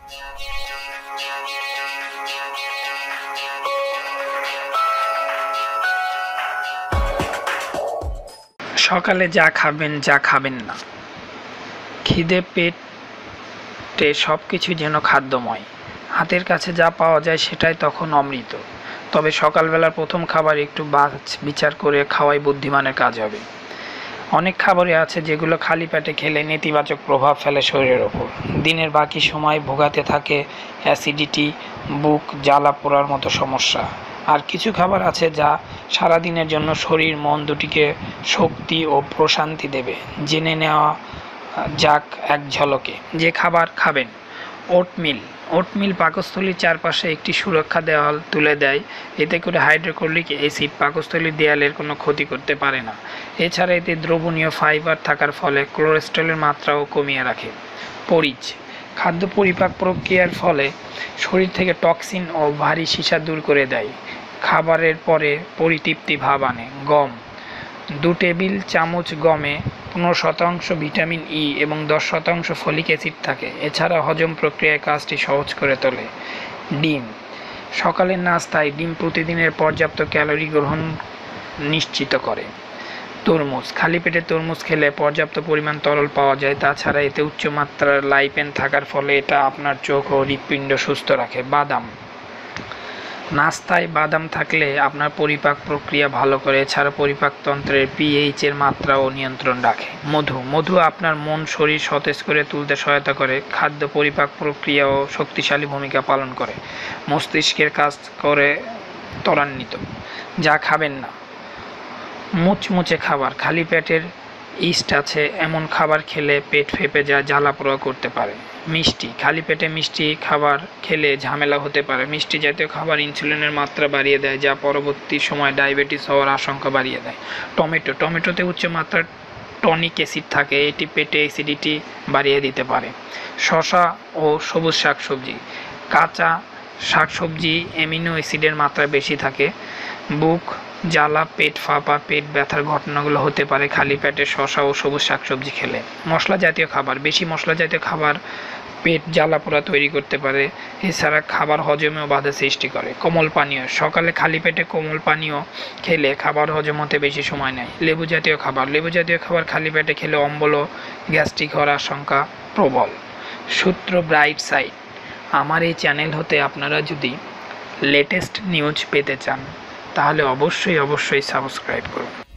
সকালে যা খাবেন যা খাবেন না, খিদে পেটে সব কিছু যেন খাদ্যময়। হাতের কাছে যা পাওয়া যায় সেটাই তখন অমৃত। তবে সকালবেলার প্রথম খাবার একটু বিচার করে খাওয়াই বুদ্ধিমানের কাজ হবে। অনেক খাবারই আছে যেগুলো খালি পেটে খেলে নেতিবাচক প্রভাব ফেলে শরীরের ওপর। দিনের বাকি সময় ভোগাতে থাকে অ্যাসিডিটি, বুক জ্বালা পোড়ার মতো সমস্যা। আর কিছু খাবার আছে যা সারাদিনের জন্য শরীর মন দুটিকে শক্তি ও প্রশান্তি দেবে। জেনে নেওয়া যাক এক ঝলকে যে খাবার খাবেন। ওটমিল পাকস্থলীর চারপাশে একটি সুরক্ষা দেওয়াল তুলে দেয়। এতে করে হাইড্রোক্লোরিক অ্যাসিড পাকস্থলীর দেয়ালের কোনো ক্ষতি করতে পারে না। এছাড়া এতে দ্রবণীয় ফাইবার থাকার ফলে কোলেস্টেরলের মাত্রাও কমিয়ে রাখে। পরিচ খাদ্য পরিপাক প্রক্রিয়ার ফলে শরীর থেকে টক্সিন ও ভারী সীসা দূর করে দেয়। খাবারের পরে পরিতৃপ্তি ভাব আনে। গম 2 টেবিল চামচ গমে 15% ভিটামিন ই এবং 10% ফলিক অ্যাসিড থাকে। এছাড়া হজম প্রক্রিয়ায় কাজটি সহজ করে তোলে। ডিম সকালের নাস্তায় ডিম প্রতিদিনের পর্যাপ্ত ক্যালোরি গ্রহণ নিশ্চিত করে। তরমুজ খালি পেটে তরমুজ খেলে পর্যাপ্ত পরিমাণ তরল পাওয়া যায়। তাছাড়া এতে উচ্চমাত্রার লাইপেন থাকার ফলে এটা আপনার চোখ ও হৃৎপিণ্ড সুস্থ রাখে। বাদাম নাস্তায় বাদাম থাকলে আপনার পরিপাক প্রক্রিয়া ভালো করে। এছাড়া পরিপাকতন্ত্রের পিএইচের মাত্রাও নিয়ন্ত্রণ রাখে। মধু আপনার মন শরীর সতেজ করে তুলতে সহায়তা করে। খাদ্য পরিপাক প্রক্রিয়াও শক্তিশালী ভূমিকা পালন করে। মস্তিষ্কের কাজ করে ত্বরান্বিত। যা খাবেন না, মুচমুচে খাবার খালি পেটের ইস্ট আছে এমন খাবার খেলে পেট ফেঁপে যায়, জ্বালা পোড়া করতে পারে। মিষ্টি খালি পেটে মিষ্টি খাবার খেলে ঝামেলা হতে পারে। মিষ্টি জাতীয় খাবার ইনসুলিনের মাত্রা বাড়িয়ে দেয়, যা পরবর্তী সময় ডায়াবেটিস হওয়ার আশঙ্কা বাড়িয়ে দেয়। টমেটোতে উচ্চ মাত্রার টনিক অ্যাসিড থাকে, এটি পেটে অ্যাসিডিটি বাড়িয়ে দিতে পারে। শসা ও সবুজ শাকসবজি কাঁচা শাকসবজি অ্যামিনো অ্যাসিডের মাত্রা বেশি থাকে। বুক জ্বালা, পেট ফাঁপা, পেট ব্যথার ঘটনাগুলো হতে পারে খালি পেটে শসা ও সবুজ শাকসবজি খেলে। মশলা জাতীয় খাবার বেশি মশলা জাতীয় খাবার পেট জ্বালা পোড়া তৈরি করতে পারে। এছাড়া খাবার হজমেও বাধা সৃষ্টি করে। কোমল পানীয় সকালে খালি পেটে কোমল পানীয় খেলে খাবার হজম হতে বেশি সময় নেয়। লেবু জাতীয় খাবার খালি পেটে খেলে অম্বল ও গ্যাস্ট্রিক হওয়ার আশঙ্কা প্রবল। সূত্র ব্রাইট সাইড। আমার এই চ্যানেল হতে আপনারা যদি লেটেস্ট নিউজ পেতে চান তাহলে অবশ্যই সাবস্ক্রাইব করুন।